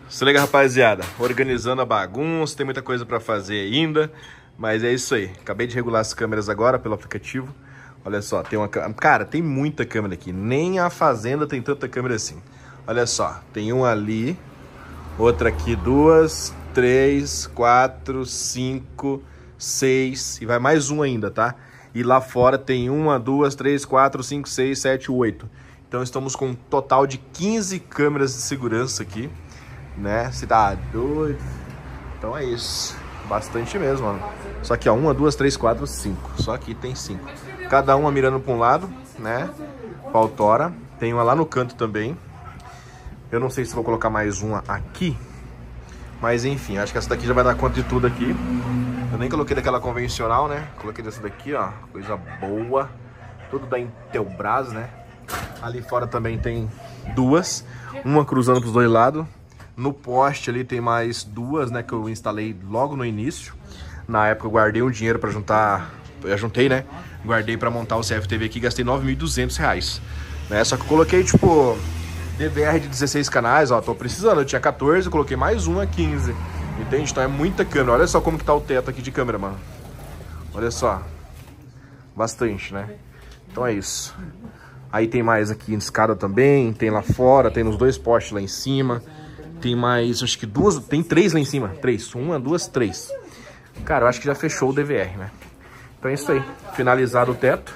Se liga, rapaziada, organizando a bagunça, tem muita coisa pra fazer ainda, mas é isso aí. Acabei de regular as câmeras agora pelo aplicativo. Olha só, tem uma... Cara, tem muita câmera aqui, nem a Fazenda tem tanta câmera assim. Olha só, tem uma ali, outra aqui, 2, 3, 4, 5, 6, e vai mais um ainda, tá? E lá fora tem 1, 2, 3, 4, 5, 6, 7, 8. Então estamos com um total de 15 câmeras de segurança aqui, né? Você tá doido? Então é isso. Bastante mesmo, mano. Só aqui, ó, 1, 2, 3, 4, 5. Só aqui tem 5. Cada uma mirando para um lado, né? Pautora. Tem uma lá no canto também. Eu não sei se vou colocar mais uma aqui. Mas enfim, acho que essa daqui já vai dar conta de tudo aqui. Eu nem coloquei daquela convencional, né? Coloquei dessa daqui, ó. Coisa boa. Tudo da Intelbras, né? Ali fora também tem duas. Uma cruzando pros dois lados. No poste ali tem mais duas, né? Que eu instalei logo no início. Na época eu guardei um dinheiro pra juntar. Eu juntei, né? Guardei pra montar o CFTV aqui. Gastei R$9.200, né? Só que eu coloquei, tipo, DVR de 16 canais, ó. Tô precisando. Eu tinha 14, eu coloquei mais uma, 15. Entende? Então é muita câmera. Olha só como que tá o teto aqui de câmera, mano. Olha só. Bastante, né? Então é isso. Aí tem mais aqui em escada também. Tem lá fora, tem nos dois postes lá em cima. Tem mais, acho que duas, tem 3 lá em cima. 3, 1, 2, 3. Cara, eu acho que já fechou o DVR, né? Então é isso aí. Finalizado o teto.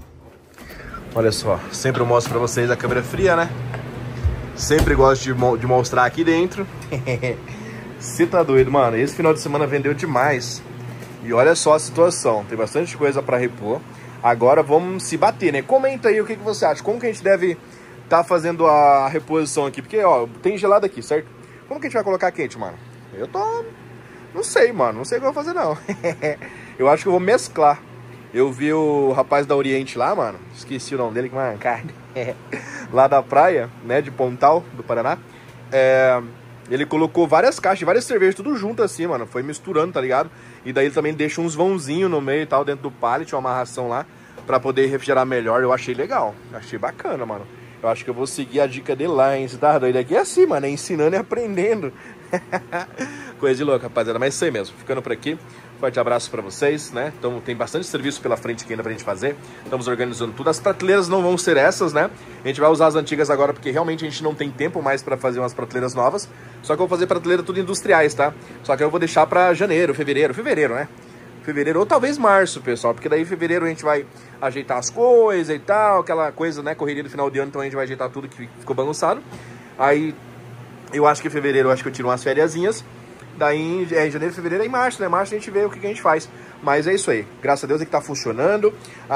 Olha só, sempre eu mostro pra vocês a câmera fria, né? Sempre gosto de mostrar aqui dentro. Você tá doido, mano? Esse final de semana vendeu demais. E olha só a situação. Tem bastante coisa pra repor. Agora vamos se bater, né? Comenta aí o que você acha. Como que a gente deve tá fazendo a reposição aqui? Porque, ó, tem gelado aqui, certo? Como que a gente vai colocar quente, mano? Eu tô... Não sei, mano. Não sei o que eu vou fazer, não. Eu acho que eu vou mesclar. Eu vi o rapaz da Oriente lá, mano. Esqueci o nome dele, que é uma carne. Lá da praia, né? De Pontal, do Paraná. Ele colocou várias caixas, várias cervejas, tudo junto assim, mano. Foi misturando, tá ligado? E daí ele também deixa uns vãozinhos no meio e tal, dentro do pallet, uma amarração lá, pra poder refrigerar melhor. Eu achei legal. Achei bacana, mano. Eu acho que eu vou seguir a dica dele lá, hein? Você tá doido? Aqui é assim, mano. É ensinando e aprendendo. Coisa de louco, rapaziada. Mas isso aí mesmo. Ficando por aqui. Forte abraço pra vocês, né? Então tem bastante serviço pela frente aqui ainda pra gente fazer. Estamos organizando tudo. As prateleiras não vão ser essas, né? A gente vai usar as antigas agora porque realmente a gente não tem tempo mais pra fazer umas prateleiras novas. Só que eu vou fazer prateleira tudo industriais, tá? Só que eu vou deixar pra janeiro, fevereiro, né? Fevereiro ou talvez março, pessoal, porque daí em fevereiro a gente vai ajeitar as coisas e tal, aquela coisa, né, correria do final de ano, então a gente vai ajeitar tudo que ficou bagunçado. Aí eu acho que em fevereiro eu acho que eu tiro umas fériasinhas, daí em janeiro, fevereiro, aí em março, né, março a gente vê o que a gente faz. Mas é isso aí, graças a Deus é que tá funcionando.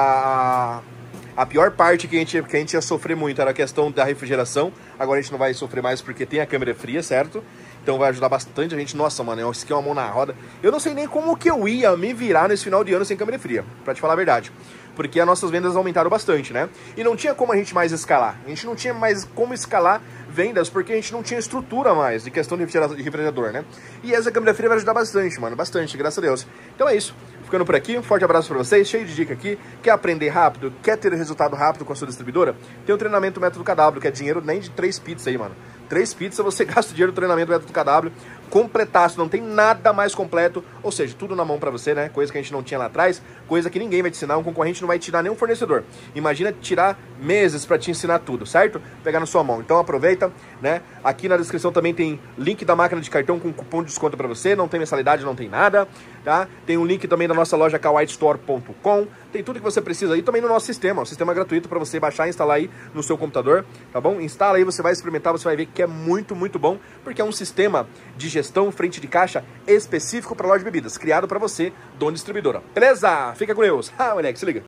A pior parte que a gente ia sofrer muito era a questão da refrigeração. Agora a gente não vai sofrer mais porque tem a câmera fria, certo? Então vai ajudar bastante a gente. Nossa, mano, isso aqui é uma mão na roda. Eu não sei nem como que eu ia me virar nesse final de ano sem câmera fria, pra te falar a verdade. Porque as nossas vendas aumentaram bastante, né? E não tinha como a gente mais escalar. A gente não tinha mais como escalar vendas, porque a gente não tinha estrutura mais de questão de refrigerador, né? E essa câmera fria vai ajudar bastante, mano. Bastante, graças a Deus. Então é isso. Ficando por aqui, um forte abraço pra vocês, cheio de dica aqui. Quer aprender rápido? Quer ter resultado rápido com a sua distribuidora? Tem o treinamento Método KW, que é dinheiro nem de 3 pizzas aí, mano. 3 pizzas, você gasta dinheiro no treinamento Método KW, completaço, não tem nada mais completo, ou seja, tudo na mão pra você, né? Coisa que a gente não tinha lá atrás, coisa que ninguém vai te ensinar, um concorrente não vai te dar, nem um fornecedor. Imagina tirar meses pra te ensinar tudo, certo? Pegar na sua mão. Então aproveita, né? Aqui na descrição também tem link da máquina de cartão com cupom de desconto pra você, não tem mensalidade, não tem nada, tá? Tem um link também da nossa loja kawhitestore.com, tem tudo que você precisa aí também no nosso sistema, o sistema é gratuito pra você baixar e instalar aí no seu computador, tá bom? Instala aí, você vai experimentar, você vai ver que é muito, muito bom, porque é um sistema de gestão frente de caixa específico para loja de bebidas, criado para você, dono distribuidora. Beleza? Fica com Deus. Ah, moleque, se liga.